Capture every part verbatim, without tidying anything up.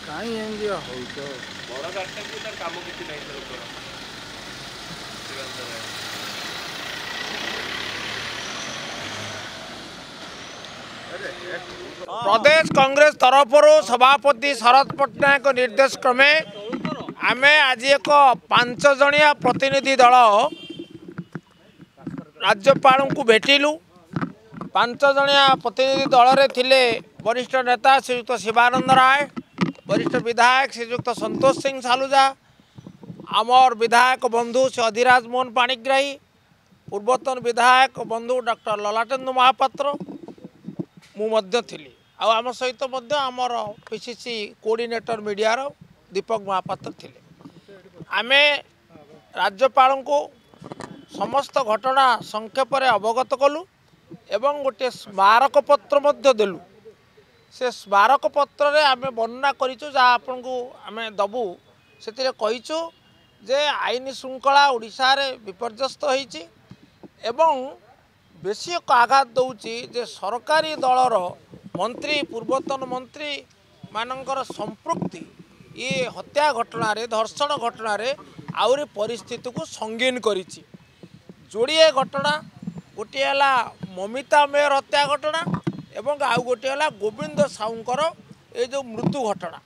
कहीं एमती हो बड़ गाड़ी भी तार काम किसी नहीं प्रदेश कांग्रेस तरफ सभापति शरद पट्टनायक निर्देश क्रमे आम आज एक पांच जनिया प्रतिनिधि दल राज्यपाल को भेटिलु। पांच जनिया प्रतिनिधि दल रे थिले वरिष्ठ नेता श्रीयुक्त शिवानंद राय, वरिष्ठ विधायक श्रीयुक्त संतोष सिंह सालुजा, आमर विधायक बंधु श्री अधिराज मोहन पाणिग्राही, पूर्वतन विधायक बंधु डॉक्टर ललाटेन्दु महापात्र, मुझे थी आम सहित आमर पीसीसी कोऑर्डिनेटर मीडियार दीपक महापात्र थे। आम राज्यपाल को समस्त घटना संक्षेप अवगत कलु एवं गोटे स्मारक पत्र देलु। से स्मारक पत्र रे आम वर्णना करूँ जहाँ आपण को आम दबु से कहीचु जे आईन श्रृंखला ओडिशा रे विपर्यस्त होईची एवं बेसी आघात दौची जे सरकारी दलर मंत्री पूर्वतन मंत्री मानकर संपृक्ति ये हत्या घटना रे धर्षण घटना रे आउरी परिस्थिति को संगीन करिछि। जोड़िए घटना गोटे है ममिता मेयर हत्या घटना एवं आउ गोटे है गोविंद साहूंकर ये जो मृत्यु घटना।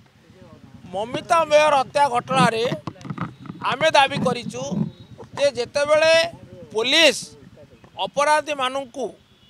ममिता मेयर हत्या घटना रे आमे दाबी करिछु जे जेतेबेले पुलिस अपराधी मानू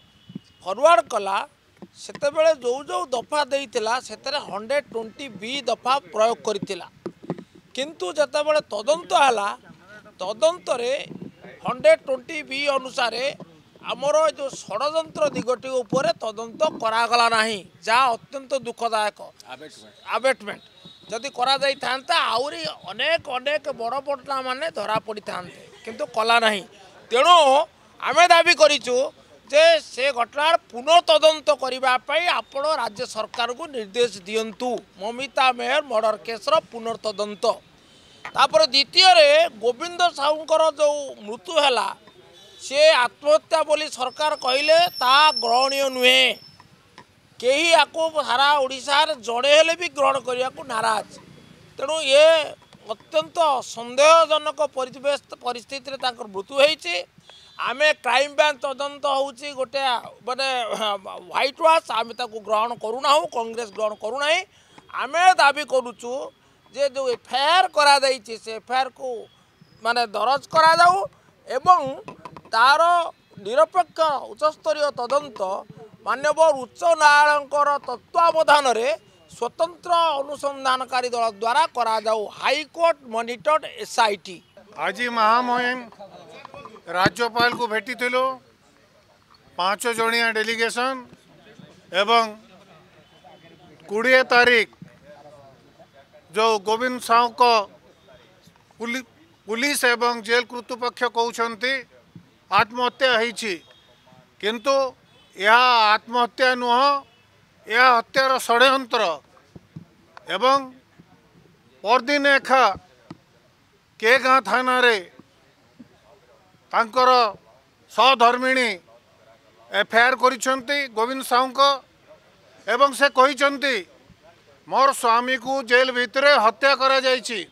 फरवर्ड कला सेतेबेले जो जो दफा देइतिला सेतरे हंड्रेड ट्वेंटी बी दफा प्रयोग करितिला, किंतु जेतेबेले तदंत हला तदंत रे हंड्रेड ट्वेंटी बी अनुसार आमर जो षड्यंत्र दिगटी उपरे तदंत करागला नाही, जहाँ अत्यंत दुखदायक आबेटमेंट जदि करा जाई थांता आउरी अनेक अनेक बड़ पटना माने धरा पड़ी थांते किंतु कला नाही। तेणु आमे दाबी करिछु जे से घटनार पुनः तदंत करने आपण राज्य सरकार को निर्देश दियंतु। ममिता मेयर मर्डर केसर पुनर्तदंत। तापर द्वितीय रे गोविंद साहूंकर जो मृत्यु हैला से आत्महत्या बोली सरकार कहले ता ग्रहणीय नुहे। केही आको सारा ओडिशा जड़े हेले भी ग्रहण करने को नाराज। तेणु ये अत्यंत संदेहजनक परिवेश परिस्थिति मृत्यु होती। आमे क्राइम ब्रांच तदंत होउची गोटे माने व्हाइट वाश आमे ताको ग्रहण करूना हो, कांग्रेस ग्रहण करूना। आमे दाबी करूचु जे जो एफआईआर करा जाइछि से एफआईआर को माने दरज करा जाऊ एवं तार निरपेक्ष उच्चस्तरीय तदंत माननीय उच्च न्यायालय तत्वावधान रे स्वतंत्र अनुसंधानकारी दल द्वारा करा जाऊ। High court monitored SIT. आज महामहिम राज्यपाल को भेटी थिलो पांच जनिया डेलीगेशन एवं कोड़े तारीख जो गोविंद साहू को पुलि, पुलिस एवं जेल कृतपक्ष कहते आत्महत्या होईछि, किंतु यह आत्महत्या नुह, यह हत्यार षड्यंत्र एवं परदिन एखा के गाँ थाना रे तांकर सहधर्मिणी एफआईआर करिसेंती गोविंद साहू को एवं से कहिसेंती मोर स्वामी को जेल भितर हत्या करा जाइछि।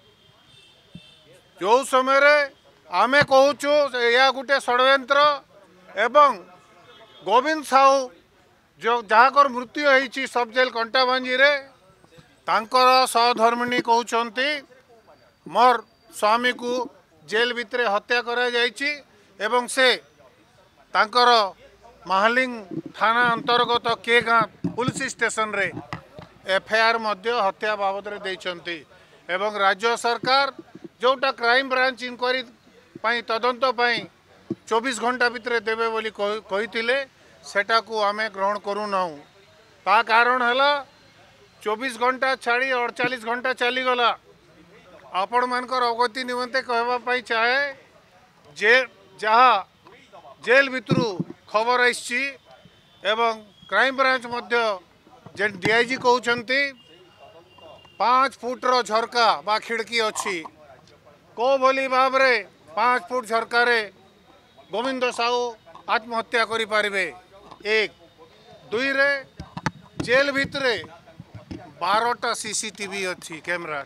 जो समय रे आमे कहूचु या गोटे षड्यंत्र एवं गोविंद साहू जो जहाँकर मृत्यु होईछि सब जेल कंटाबांजी रे तांकर सहधर्मिणी कहउछंती मोर स्वामी को जेल भितर हत्या करा जाइछि एवं से तांकर महालिंग थाना अंतर्गत के गाँ पुलिस स्टेशन रे एफआईआर मध्य हत्या बाबद रे देइछंती एवं राज्य सरकार जोटा क्राइम ब्रांच इंक्वारी पाई तदंत पाई चौबीस घंटा भितर देवे बोली कहिथिले सेटा को आमे ग्रहण करू नाउ। ता कारण हला चौबीस घंटा छाड़ी अड़चालीस घंटा चलीगला। आपण मानकर अवगति निमंते कहवाई चाहे जे जहाँ जेल भितर खबर आसी एवं क्राइम ब्रांच मध्य जे डीआईजी कहते पाँच फुट्र झरका बा खिड़की अच्छी को भली भाव रे पाँच फुट झरकार गोविंद साहू आत्महत्या करें। एक दुई रे जेल भितरे बारटा सीसीटीवी अच्छी कैमरा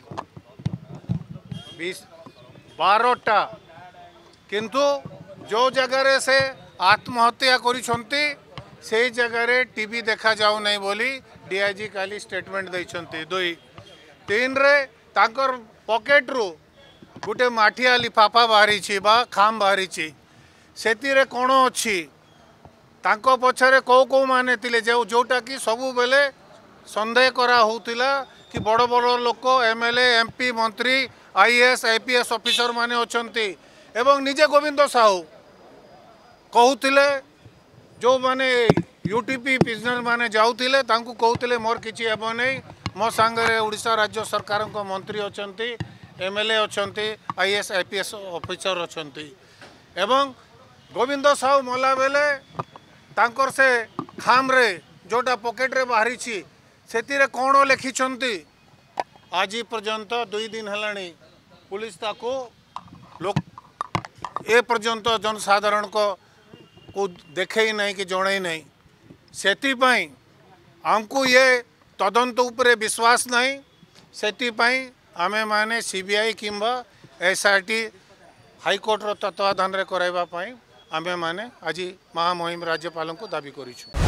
बीस बारटा किंतु जो जगह से आत्महत्या करिसंती से जगह टीवी देखा जाऊ नहीं बोली डीआईजी काली स्टेटमेंट देइछंती दुई तीन रे तांकर पॉकेट रु गुटे माठिया लिफाफा बाहरी बा खाम बाहरी से कौन अच्छी तांको पछरे कौ कौ माने तिले जो जोटा कि सबु बेले संदेह करा होतिला कि बड़ बड़ लोक एमएलए एमपी मंत्री आईएएस आईपीएस ऑफिसर माने अछंती एवं निजे गोविंद साहू कहूतिले जो माने यूटीपी पिजनर माने जाउतिले तांको कहूतिले मोर किछि हेबो नै मो संगे ओडिशा राज्य सरकार को मंत्री अछंती एमएलए अछंती आईएएस आईपीएस ऑफिसर अछंती एवं गोविंद साहू मला बेले तांकर से खाम रे जोटा पॉकेट रे बाहरी छी सेतिरे कोण लिखिछंती आज पर्यंत दुई दिन हलाणी पुलिस ताको लोक ए पर्यंत जनसाधारण को को देखे ही नहीं कि जड़े नहीं सेतिपाई हमको ये तदंत उपरे विश्वास नहीं सेतिपाई आमे माने सीबीआई किंबा एसआईटी हाईकोर्ट रो तत्वाधान रे कराइबा पाई आमे माने आज महामहिम राज्यपाल को दाबी करिछु।